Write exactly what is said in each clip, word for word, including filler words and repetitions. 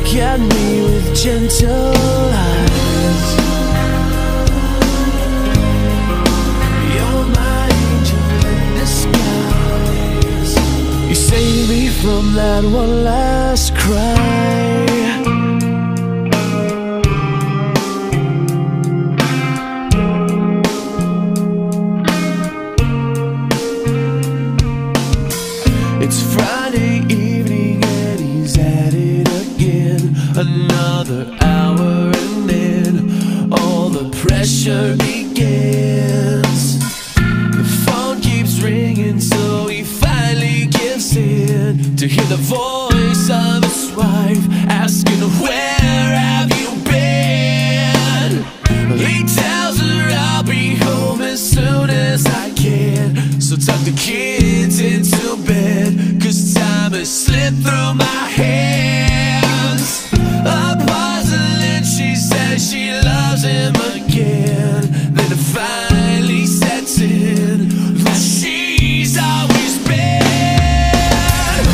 look at me with gentle eyes. You're my angel in disguise. You saved me from that one last cry. It's Friday evening and he's at it again. Another hour and then all the pressure begins. The phone keeps ringing, so he finally gives in to hear the voice of his wife asking, where have you been? He tells her I'll be home as soon as I can. So tuck the kids into bed, 'cause time has slipped through my hands. A puzzle and she says she loves him again. Then it finally sets in that she's always been.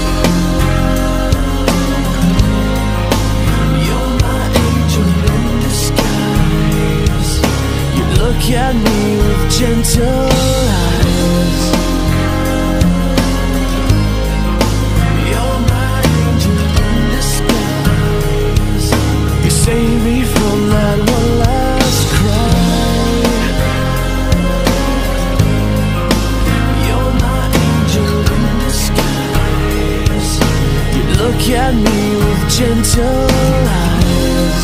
You're my angel in disguise. You look at me with gentle eyes. Save me from that one last cry. You're my angel in disguise. You look at me with gentle eyes.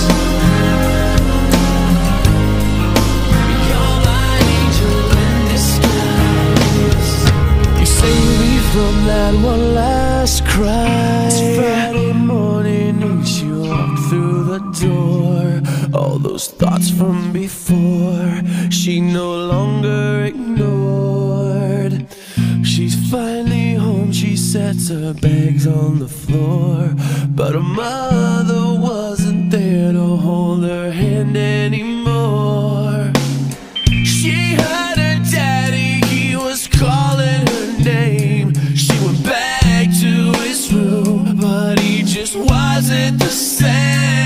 You're my angel in disguise. You save me from that one last cry. It's Friday morning and you walk through the door. All those thoughts from before she no longer ignored. She's finally home, she sets her bags on the floor, but her mother wasn't there to hold her hand anymore. She heard her daddy, he was calling her name. She went back to his room, but he just wasn't the same.